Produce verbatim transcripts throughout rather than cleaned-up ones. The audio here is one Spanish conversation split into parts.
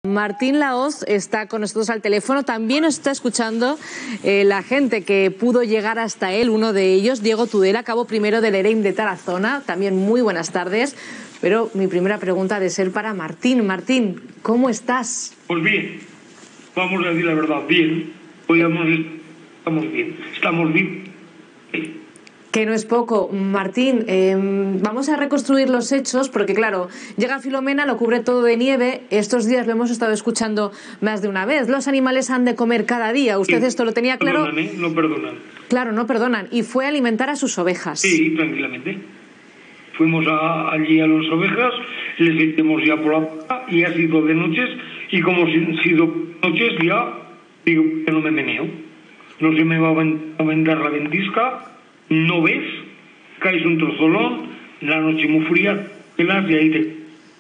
Martín Lahoz está con nosotros al teléfono, también nos está escuchando eh, la gente que pudo llegar hasta él, uno de ellos, Diego Tudela, cabo primero del EREIM de Tarazona. También muy buenas tardes, pero mi primera pregunta ha de ser para Martín. Martín, ¿cómo estás? Pues bien, vamos a decir la verdad, bien, podríamos, estamos bien, estamos bien. Que no es poco. Martín, eh, vamos a reconstruir los hechos porque, claro, llega Filomena, lo cubre todo de nieve. Estos días lo hemos estado escuchando más de una vez. Los animales han de comer cada día. ¿Usted sí, esto lo tenía claro? Perdonan, ¿eh? No perdonan. Claro, no perdonan. Y fue a alimentar a sus ovejas. Sí, tranquilamente. Fuimos a, allí a las ovejas, les hicimos ya por la plaza y ha sido de noches. Y como han sido noches, ya digo que no me meneo. No se me va a vender la ventisca. No ves, caes un trozolón, la noche muy fría, pelas y ahí te...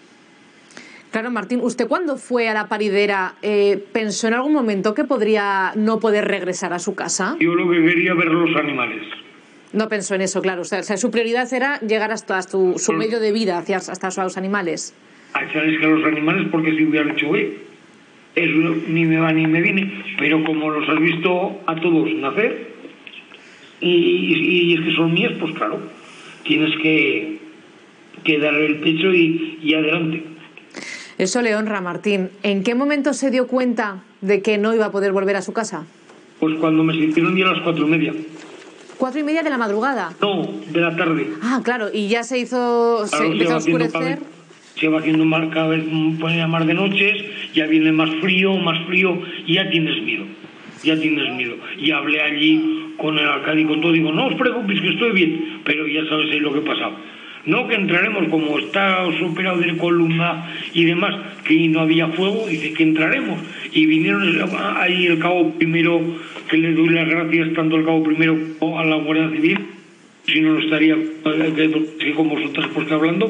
Claro, Martín, ¿usted cuando fue a la paridera eh, pensó en algún momento que podría no poder regresar a su casa? Yo lo que quería ver los animales. No pensó en eso, claro. O sea, su prioridad era llegar hasta su, su medio de vida, hacia, hasta los animales. A echarles que a los animales, porque si hubiera hecho, eh, eso ni me va ni me viene, pero como los has visto a todos nacer... Y, y, y es que son mías, pues claro, tienes que, que darle el pecho y, y adelante. Eso le honra, Martín. ¿En qué momento se dio cuenta de que no iba a poder volver a su casa? Pues cuando me sintieron ya a las cuatro y media. ¿Cuatro y media de la madrugada? No, de la tarde. Ah, claro, y ya se hizo, claro, se empezó a oscurecer. Se va haciendo más, cada vez pone más de noches, ya viene más frío, más frío, y ya tienes miedo. Ya tienes miedo. Y hablé allí con el alcalde y con todo, digo, no os preocupéis que estoy bien, pero ya sabes ahí lo que pasa. No, que entraremos, como está superado de columna y demás, que no había fuego, dice que entraremos. Y vinieron ahí el cabo primero, que le doy las gracias tanto al cabo primero como a la Guardia Civil, si no, no estaría con vosotras porque hablando,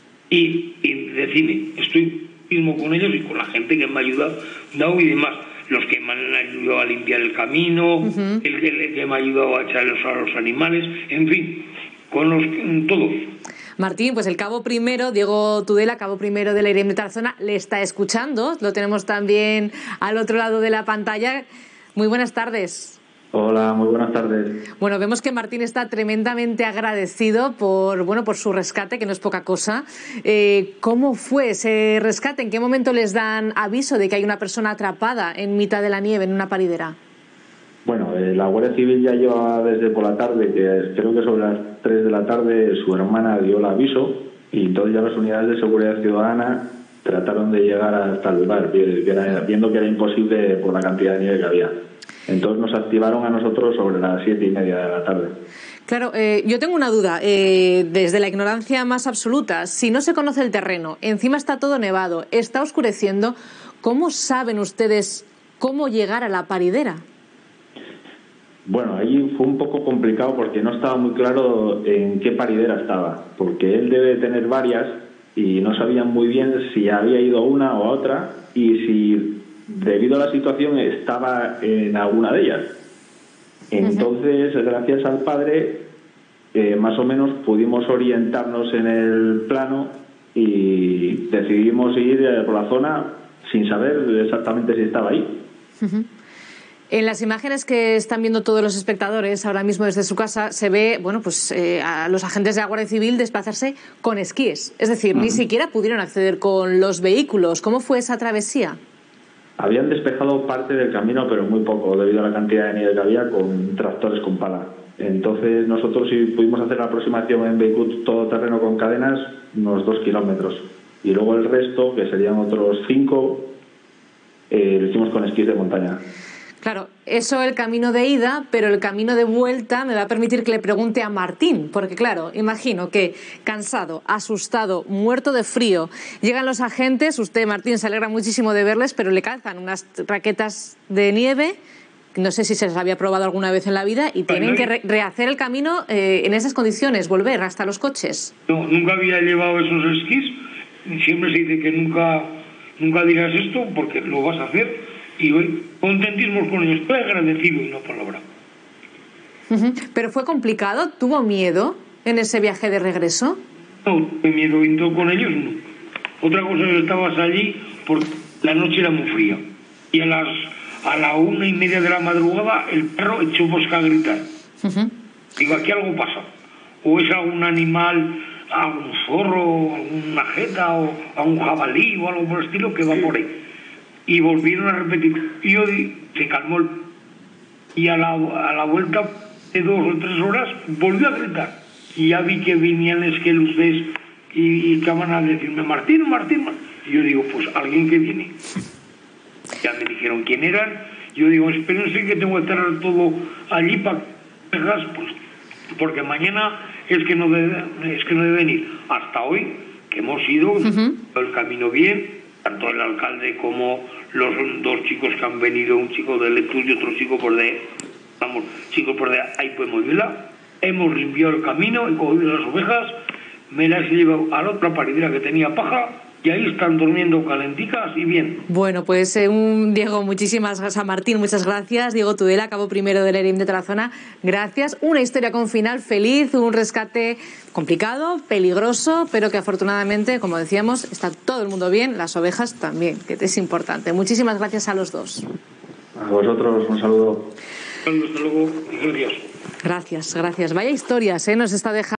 y, y decime, estoy mismo con ellos y con la gente que me ha ayudado y demás. Los que me han ayudado a limpiar el camino, uh-huh. el, que, el que me ha ayudado a echarlos a los animales, en fin, con los todos. Martín, pues el cabo primero, Diego Tudela, cabo primero del EREIM de Tarazona, le está escuchando. Lo tenemos también al otro lado de la pantalla. Muy buenas tardes. Hola, muy buenas tardes. Bueno, vemos que Martín está tremendamente agradecido por, bueno, por su rescate, que no es poca cosa. Eh, ¿Cómo fue ese rescate? ¿En qué momento les dan aviso de que hay una persona atrapada en mitad de la nieve en una paridera? Bueno, eh, la Guardia Civil ya lleva desde por la tarde, que creo que sobre las tres de la tarde su hermana dio el aviso y entonces ya las unidades de seguridad ciudadana trataron de llegar hasta el lugar, viendo que era imposible por la cantidad de nieve que había. Entonces nos activaron a nosotros sobre las siete y media de la tarde. Claro, eh, yo tengo una duda, eh, desde la ignorancia más absoluta. Si no se conoce el terreno, encima está todo nevado, está oscureciendo, ¿cómo saben ustedes cómo llegar a la paridera? Bueno, ahí fue un poco complicado porque no estaba muy claro en qué paridera estaba, porque él debe tener varias y no sabían muy bien si había ido a una o a otra y si... debido a la situación estaba en alguna de ellas. Entonces, uh-huh. gracias al padre, eh, más o menos pudimos orientarnos en el plano y decidimos ir por la zona sin saber exactamente si estaba ahí. Uh-huh. En las imágenes que están viendo todos los espectadores ahora mismo desde su casa se ve, bueno, pues eh, a los agentes de la Guardia Civil desplazarse con esquíes. Es decir, uh-huh. ni siquiera pudieron acceder con los vehículos. ¿Cómo fue esa travesía? Habían despejado parte del camino, pero muy poco, debido a la cantidad de nieve que había, con tractores con pala. Entonces nosotros, si pudimos hacer la aproximación en vehículo todoterreno con cadenas, unos dos kilómetros. Y luego el resto, que serían otros cinco, eh, lo hicimos con esquís de montaña. Claro, eso el camino de ida, pero el camino de vuelta me va a permitir que le pregunte a Martín, porque claro, imagino que cansado, asustado, muerto de frío, llegan los agentes, usted, Martín, se alegra muchísimo de verles, pero le calzan unas raquetas de nieve, no sé si se les había probado alguna vez en la vida, y tienen que re rehacer el camino eh, en esas condiciones, volver hasta los coches. No, nunca había llevado esos esquís, siempre se dice que nunca, nunca dirás esto porque lo vas a hacer. Y hoy contentismo con ellos, estoy agradecido y no palabra. Uh-huh. ¿Pero fue complicado? ¿Tuvo miedo en ese viaje de regreso? No, tuve miedo y todo con ellos no. Otra cosa es que estabas allí porque La noche era muy fría. Y a las a la una y media de la madrugada el perro echó bosca a gritar. Uh-huh. Digo, aquí algo pasa. O es algún animal, algún zorro, alguna jeta, o algún jabalí o algo por el estilo que va por ahí. Y volvieron a repetir. Y yo di, se calmó el... Y a la, a la vuelta de dos o tres horas volvió a gritar. Y ya vi que venían es que luces y, y que van a decirme, Martín, Martín, Martín. Y yo digo, pues alguien que viene. Ya me dijeron quién eran. Yo digo, espérense que tengo que estar todo allí para pues, porque mañana es que no debe, es que no debe venir. Hasta hoy, que hemos ido, uh-huh. el camino bien, tanto el alcalde como los dos chicos que han venido, un chico de Lectus y otro chico por de, vamos, chicos por de ahí podemos verla. Hemos limpiado el camino, he cogido las ovejas, me las he llevado a la otra paridera que tenía paja. Y ahí están durmiendo calenticas y bien. Bueno, pues eh, un Diego, muchísimas gracias a Martín, muchas gracias. Diego Tudela, cabo primero del ERIM de Tarazona, gracias. Una historia con final feliz, un rescate complicado, peligroso, pero que afortunadamente, como decíamos, está todo el mundo bien, las ovejas también, que es importante. Muchísimas gracias a los dos. A vosotros, un saludo. Hasta luego y gracias. Gracias, gracias. Vaya historias, ¿eh? Nos está dejando.